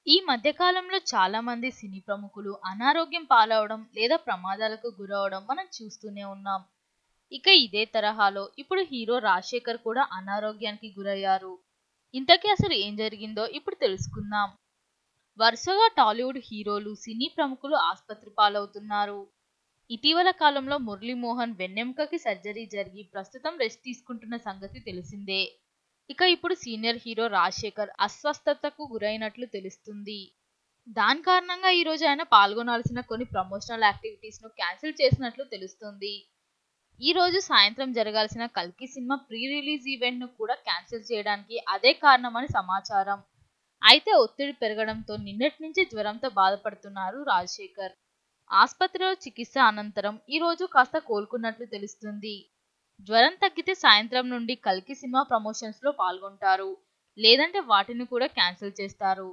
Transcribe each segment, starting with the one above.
ఈ మధ్య కాలంలో చాలా మంది సినీ ప్రముఖులు అనారోగ్యం పాలవడం లేదా ప్రమాదాలకు గురవడం మనం చూస్తూనే ఉన్నాం. ఇక ఇదే తరహాలో ఇప్పుడు హీరో రాజశేఖర్ కూడా అనారోగ్యానికి గురయ్యారు. ఇంతకీ అసలు ఏం జరిగిందో ఇప్పుడు తెలుసుకుందాం. వరుసగా టాలీవుడ్ హీరోలు, సినీ ప్రముఖులు ఆసుపత్రి పాలవుతున్నారు. ఇటీవల కాలంలో మురళీమోహన్ వెన్నెముకకి సర్జరీ జరిగి ప్రస్తుతం రెస్ట్ తీసుకుంటున్న సంగతి తెలిసిందే. ఇక ఇప్పుడు సీనియర్ హీరో రాజశేఖర్ అస్వస్థతకు గురైనట్లు తెలుస్తుంది. దాని కారణంగా ఈ రోజు ఆయన పాల్గొనాల్సిన కొన్ని ప్రమోషనల్ యాక్టివిటీస్ ను క్యాన్సిల్ చేసినట్లు తెలుస్తుంది. ఈ రోజు సాయంత్రం జరగాల్సిన కల్కి సినిమా ప్రీ రిలీజ్ ఈవెంట్ ను కూడా క్యాన్సిల్ చేయడానికి అదే కారణమని సమాచారం. అయితే ఒత్తిడి పెరగడంతో నిన్నటి నుంచి జ్వరంతో బాధపడుతున్నారు రాజశేఖర్. ఆసుపత్రిలో చికిత్స అనంతరం ఈ రోజు కాస్త కోలుకున్నట్లు తెలుస్తుంది. జ్వరం తగ్గితే సాయంత్రం నుండి కల్కి సినిమా ప్రమోషన్స్ లో పాల్గొంటారు, లేదంటే వాటిని కూడా క్యాన్సిల్ చేస్తారు.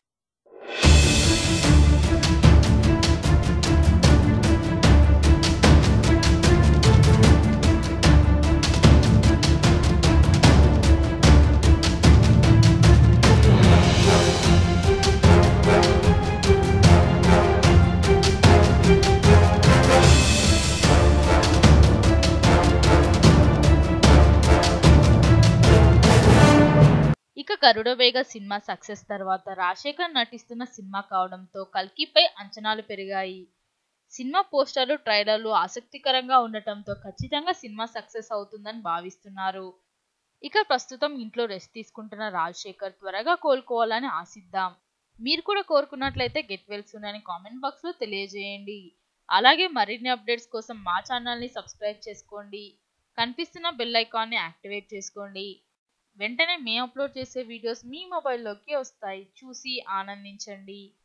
ఇక గరుడవేగ సినిమా సక్సెస్ తర్వాత రాజశేఖర్ నటిస్తున్న సినిమా కావడంతో కల్కిపై అంచనాలు పెరిగాయి. సినిమా పోస్టర్లు, ట్రైలర్లు ఆసక్తికరంగా ఉండటంతో ఖచ్చితంగా సినిమా సక్సెస్ అవుతుందని భావిస్తున్నారు. ఇక ప్రస్తుతం ఇంట్లో రెస్ట్ తీసుకుంటున్న రాజశేఖర్ త్వరగా కోలుకోవాలని ఆశిద్దాం. మీరు కూడా కోరుకున్నట్లయితే గెట్ వెల్ సూన్ అని కామెంట్ బాక్స్ లో తెలియజేయండి. అలాగే మరిన్ని అప్డేట్స్ కోసం మా ఛానల్ ని సబ్స్క్రైబ్ చేసుకోండి. కనిపిస్తున్న బెల్ ఐకాన్ ని యాక్టివేట్ చేసుకోండి. వెంటనే మేము అప్లోడ్ చేసే వీడియోస్ మీ మొబైల్లోకి వస్తాయి. చూసి ఆనందించండి.